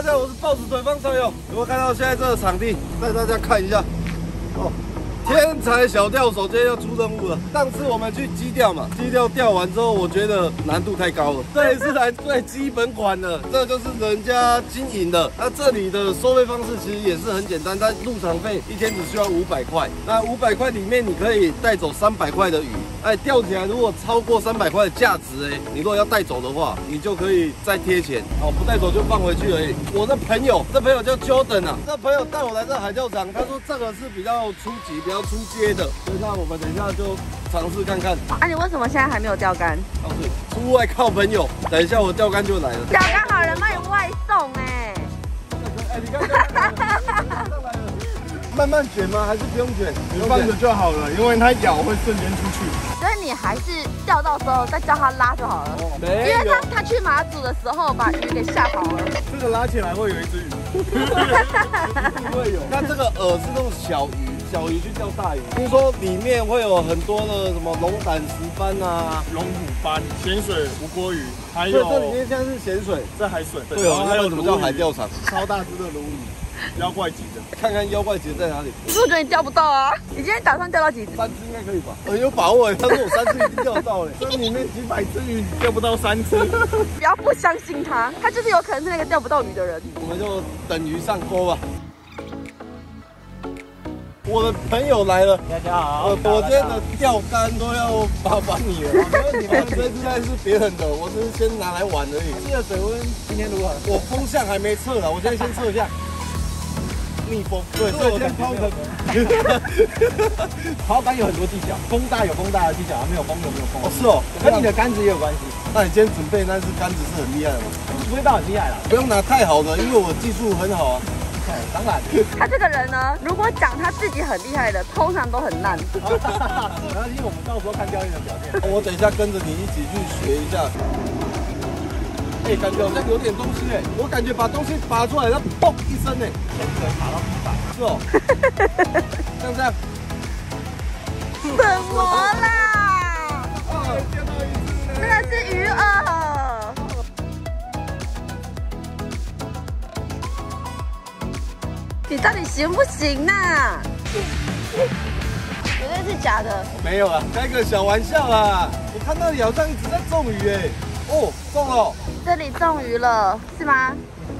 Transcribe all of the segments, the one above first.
家，我是豹子腿方常友。有没有看到现在这个场地？带大家看一下。哦，天才小钓手今天要出任务了。上次我们去基钓嘛，基钓钓完之后，我觉得难度太高了。这里是来最基本款的，这就是人家经营的。那这里的收费方式其实也是很简单，它入场费一天只需要500块。那500块里面你可以带走300块的鱼。哎，钓起来如果超过300块的价值，哎，你如果要带走的话，你就可以再贴钱。哦，不带走就放回去而已。我的朋友，这朋友叫 Jordan 啊，这朋友带我来这海钓场，他说这个是比较初级、比较初阶的，所以那我们等一下就尝试看看。 啊，你为什么现在还没有钓竿？ 哦，是出外靠朋友，等一下我钓竿就来了。 钓竿好人帮你外送哎。 哎，你看上来了。慢慢卷吗？还是不用卷？ 你放着就好了，因为它咬会瞬间出去。 所以你还是钓到时候再叫他拉就好了。 哦， 因为他去马祖的时候把鱼给吓跑了。 这个拉起来会有一只鱼。 会有。那这个饵是那种小鱼，小鱼去钓大鱼。听说里面会有很多的什么龙胆石斑啊、 龙虎斑、咸水无锅鱼，还有这里面现在是咸水， 这海水。 对哦，还有什么叫海钓场？ 超大只的鲈鱼。妖怪级的， 看看妖怪级在哪里。 可是我觉得你钓不到啊！你今天打算钓到几只 ？3只应该可以吧？很有把握，他说我3只一定钓得到嘞。 这里面几百只鱼钓不到3只。 不要不相信他，他就是有可能是那个钓不到鱼的人。 我们就等鱼上钩吧。我的朋友来了， 大家好。 我今天的钓竿都要麻烦你了，因为这应该是别人的，我只是先拿来玩而已。这个水温今天如何？我风向还没测了，我现在先测一下。逆风，对，所以我先抛的。 抛竿有很多技巧，风大有风大的技巧，没有风有没有风。 哦，是哦， 跟你的杆子也有关系。 那你今天准备那只杆子是很厉害的吗？ 不会到很厉害啦， 不用拿太好的，因为我技术很好啊。 当然， 他这个人呢，如果讲他自己很厉害的，通常都很烂。 没关系，我们到时候看教练的表现。 我等一下跟着你一起去学一下。哎，感觉好像有点东西哎，我感觉把东西拔出来，它嘣一声哎， 潜水爬到地板。 是哦，像这样。 什么啦？ 哦，见到一只， 真的是鱼饵。你到底行不行啊？绝对是假的。 没有啊，开个小玩笑啦。我看到你好像一直在中鱼哎。哦，中了。 这里中鱼了，是吗？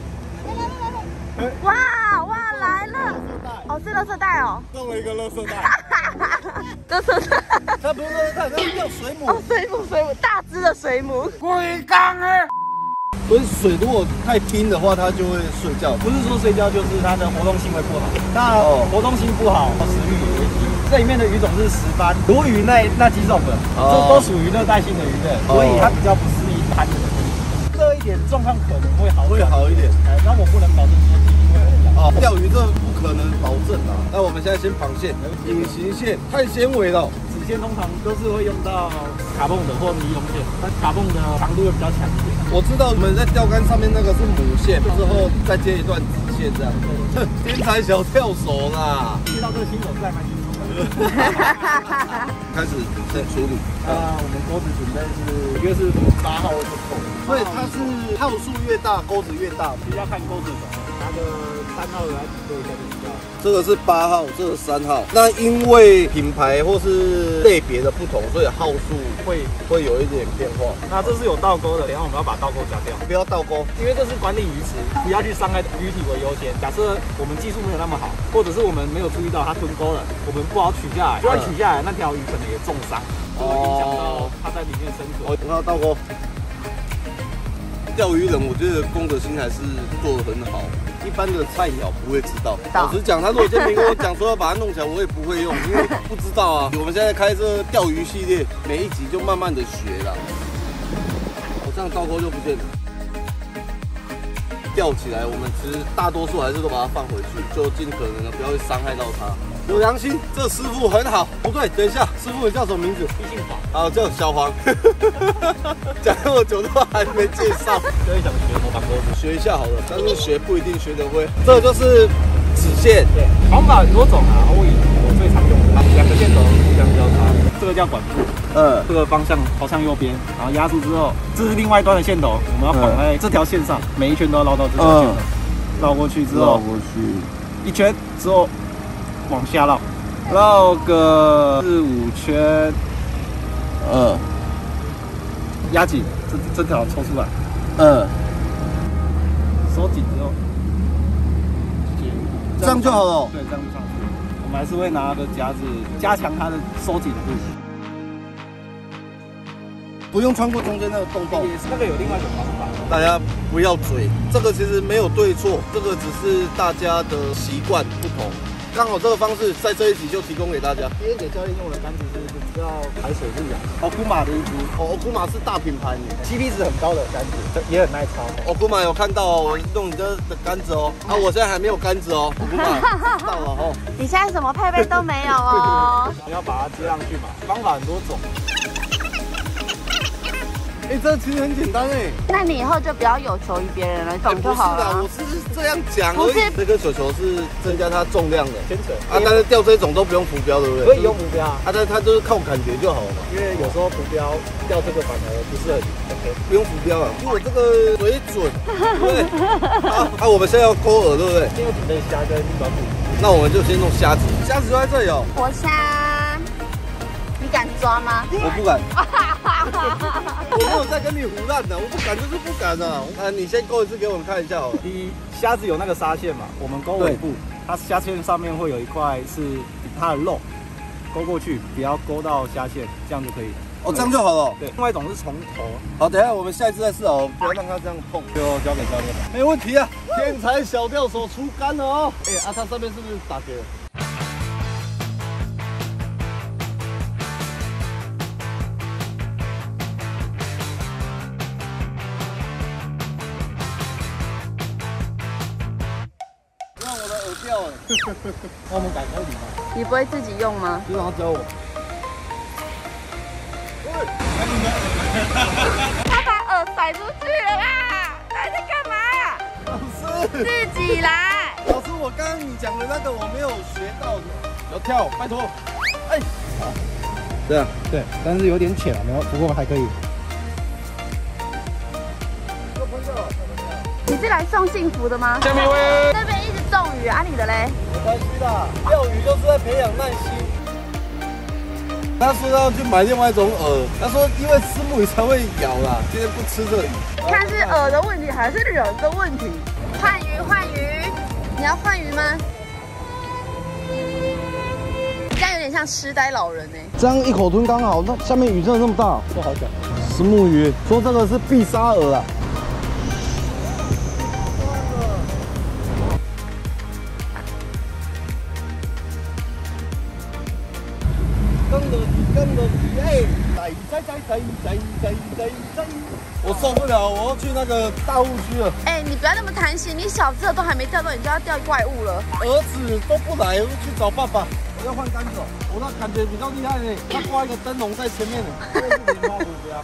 哇哇来了！哦，是垃圾袋哦。 中了一个垃圾袋。 垃圾袋。 它不是垃圾袋，它是叫水母。 哦，水母，大只的水母。 龟缸哎。 不是水如果太冰的话，它就会睡觉。 不是说睡觉，就是它的活动性会不好。那活动性不好，食欲也会低。这里面的鱼种是石斑、鲈鱼那几种的，这都属于热带性的鱼类，所以它比较不适应寒冷的天气。热一点，状况可能会好一点。那我不能保证说一定会很好。 钓鱼这不可能保证啊。那我们现在先绑线，隐形线、碳纤维的。 纸线通常都是会用到卡泵的或尼龙线，但卡泵的长度会比较强一点。 我知道我们在钓竿上面那个是母线，之后再接一段直线这样。天才小钓手啦！ 接到这个新手是还蛮轻松的。 开始先处理。 我们钩子准备是，一个是8号就够了， 所以它是号数越大，钩子越大。 比较看钩子的种类，拿个3号来比对一下就知道。 这个是8号，这个3号。那因为品牌或是类别的不同，所以号数会有一点变化。 那这是有倒钩的，然后我们要把倒钩夹掉， 不要倒钩， 因为这是管理鱼池，不要去伤害鱼体为优先。假设我们技术没有那么好，或者是我们没有注意到它吞钩了，我们不好取下来，就算取下来，那条鱼可能也重伤，就会影响到它在里面生存。 我要倒钩。钓鱼人，我觉得公德心还是做得很好。一般的菜鸟不会知道。老实讲，他如果今天没跟我讲说要把它弄起来，我也不会用，因为不知道啊。我们现在开这钓鱼系列，每一集就慢慢的学啦。我这样倒钩就不见了。钓起来，我们其实大多数还是都把它放回去，就尽可能的不要去伤害到它。有良心，这师傅很好。不对，等一下，师傅你叫什么名字？ 姓黄。 好，叫小黄。讲那么久都还没介绍。 所以想学模仿钩子， 学一下好了，但是学不一定学得会。这就是指线。 对，方法很多种啊。我最常用的2个线头互相交叉，这个叫管部。这个方向朝向右边，然后压住之后，这是另外一端的线头，我们要绑在这条线上，每一圈都要捞到这条线上。 绕过去之后， 绕过去 1圈之后往下绕，绕个4、5圈，压紧，这条抽出来，收紧之后， 这样就好了。 对，这样就上去。我们还是会拿个夹子加强它的收紧度。 不用穿过中间那个洞洞。 那个有另外一种方法。 大家不要嘴，这个其实没有对错，这个只是大家的习惯不同。刚好这个方式在这一集就提供给大家。 今天给教练用的杆子是比较排水力啊，Okuma 的一支 ，Okuma 是大品牌 ，CP 值很高的杆子，也很耐操。 Okuma 有看到哦，我用你的杆子哦，我现在还没有杆子哦，Okuma 到了哦。 你现在什么配备都没有哦。 你要把它接上去嘛，方法很多种。 这其实很简单那你以后就不要有求于别人了，懂就好了。 不是的，我是这样讲而已。这个球球是增加它重量的， 牵扯但是钓这种都不用浮标，对不对？ 可以用浮标但它就是靠感觉就好了嘛。 因为有时候浮标钓这个反而不是很 OK， 不用浮标啊，因为我这个水准，对不对？好，我们现在要钩饵，对不对？ 先用准备虾跟软骨， 那我们就先弄虾子，虾子就在这里哦。 活虾，你敢抓吗？ 我不敢。我没有在跟你胡乱的，我不敢就是不敢啊。你先勾一次给我们看一下哦。 第一，虾子有那个纱线嘛，我们勾尾部，它虾线上面会有一块是它的肉，勾过去，不要勾到虾线，这样就可以。 这样就好了。 对，另外一种是从头。 好，等一下我们下一次再试哦，不要让它这样碰， 就交给教练。 没问题啊。天才小钓手出竿了哦。它上面是不是打结了？ 那我们改可以吗？ 你不会自己用吗？ 你想教我？ 他把饵甩出去了啦！他在干嘛？ 老师， 自己来。 老师，我刚刚你讲的那个我没有学到的，要跳，拜托。这样对，但是有点浅了，没有，不过还可以。 你是来送幸福的吗？ 下面一位， 这边一直中鱼啊，你的嘞？ 没关系啦，钓鱼就是在培养耐心。他说要去买另外一种饵，他说因为吃木鱼才会咬啦，今天不吃这鱼。 看是饵的问题还是人的问题？换鱼换鱼，你要换鱼吗？这样有点像痴呆老人哎。 这样一口吞刚好，那下面鱼真的那么大？ 不好讲。 石目鱼，说这个是必杀饵啊。跟着我受不了，我要去那个大雾区了。 你不要那么贪心，你小只的都还没钓到，你就要钓怪物了。 儿子都不来，我去找爸爸。我要换杆子，我那感觉比较厉害呢，他挂一个灯笼在前面呢。这是莲花浮标。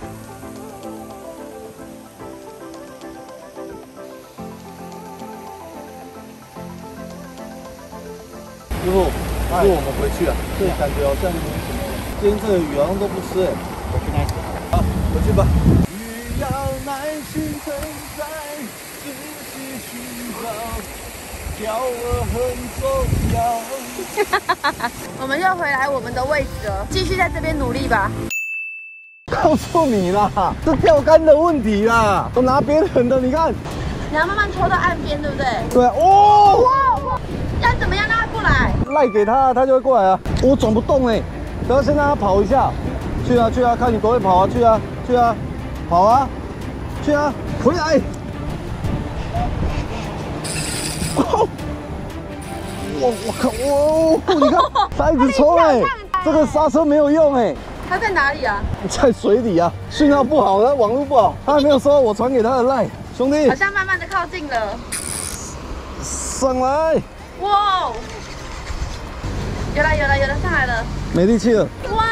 师傅，我们回去啊。对，感觉好像今天这个鱼好像都不吃我去那一条。 好，回去吧。鱼要耐心等待，仔细寻找，钓饵很重要。 我们又回来我们的位置了，继续在这边努力吧。 告诉你啦，是钓竿的问题啦，都拿别人的，你看。 你要慢慢拖到岸边，对不对？ 对啊，哦。 哇！要怎么样让他过来？ 赖给他，他就会过来啊。我转不动哎，等下先让他跑一下。去啊去啊，看你多会跑啊！去啊去啊，跑啊！去啊，回来！我靠！你看，他一直冲哎，这个刹车没有用哎。 他在哪里啊？ 在水里啊，讯号不好，他网络不好，他还没有收到我传给他的赖，兄弟。 好像慢慢的靠近了。 上来！ 哇！有了，上来了。 没力气了。 哇！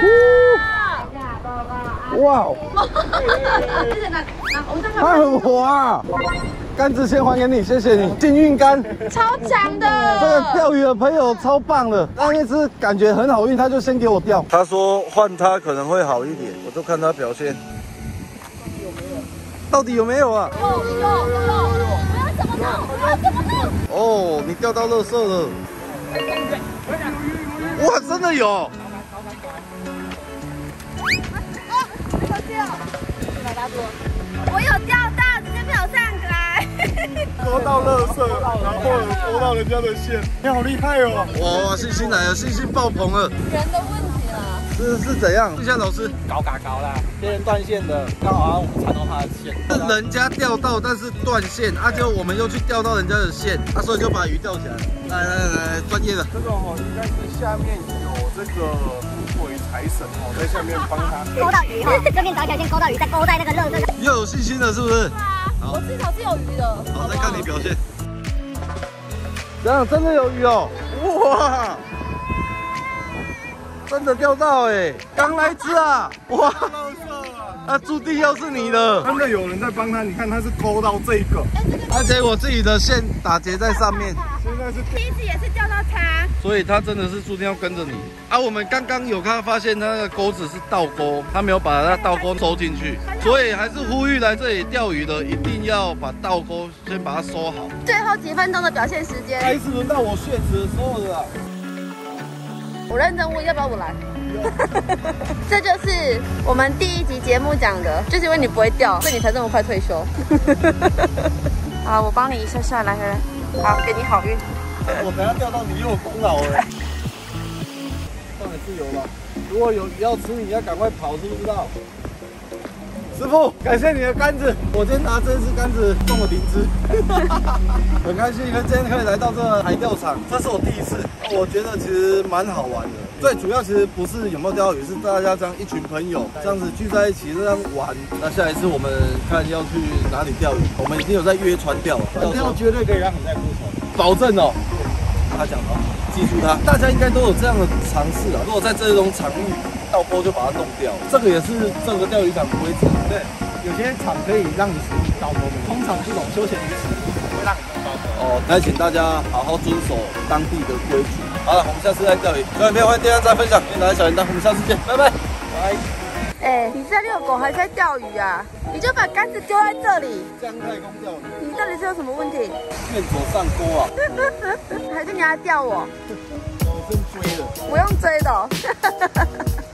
哇！ 谢谢拿，我们它很滑啊！杆子先还给你，谢谢你。幸运杆， 超强的。 这个钓鱼的朋友超棒的，那一只感觉很好运，他就先给我钓。他说换他可能会好一点，我就看他表现。到底有没有啊？ 有，我要怎么哦，你钓到垃圾了！哇，真的有！ 我有钓到，只是没有上来。 勾到垃圾，然后勾到人家的线，你好厉害哦！哇，信心来了，信心爆棚了。 人的问题啦。 是怎样？就像老师搞啦，别人断线的，刚好我们缠到他的线。 是人家钓到，但是断线，结果我们又去钓到人家的线，所以就把鱼钓起来。来，专业的。这种应该是下面有这个富贵财神在下面帮他勾到鱼这边找一条线勾到鱼，再勾在那个垃圾。 又有信心了，是不是？ 我至少是有鱼的。 好，再看你表现。这样真的有鱼哦！哇！真的钓到哎，刚来一只啊！哇，那注定要是你的。真的有人在帮他，你看他是勾到这个，而且我自己的线打结在上面。现在是第一次也是钓到它， 所以他真的是注定要跟着你。我们刚刚有发现他那个钩子是倒钩，他没有把那倒钩收进去，所以还是呼吁来这里钓鱼的一定要把倒钩先把它收好。 最后几分钟的表现时间， 开始轮到我血池的时候了。 我认真问要不要我来。这就是我们第一集节目讲的，就是因为你不会钓，所以你才这么快退休。好，我帮你一下来，好，给你好运。 我等下钓到你又有功劳了。放你自由吧，如果有鱼要吃，你要赶快跑，知不知道？师傅，感谢你的杆子，我今天拿这支杆子中了0只，很开心，因为今天可以来到这个海钓场，这是我第一次，我觉得其实蛮好玩的。最主要其实不是有没有钓到鱼，是大家这样一群朋友这样子聚在一起这样玩。那下一次我们看要去哪里钓鱼，我们已经有在约船钓了， 船钓绝对可以让你再出手， 保证哦。他讲好，记住他，大家应该都有这样的尝试啊。如果在这种场域倒钩就把它弄掉，这个也是这个钓鱼场规则。 对，有些场可以让你使用倒钩的，通常这种休闲鱼池会让你用倒钩。 哦，那请大家好好遵守当地的规矩。好了，我们下次再钓鱼。小影片欢迎点赞再分享，给你拿小铃铛，我们下次见，拜拜。拜。 你在遛狗还是在钓鱼啊？你就把杆子丢在这里， 姜太公钓鱼， 你到底是有什么问题？ 愿左上钩啊！ 还是你要钓我？ 我真追了， 不用追的。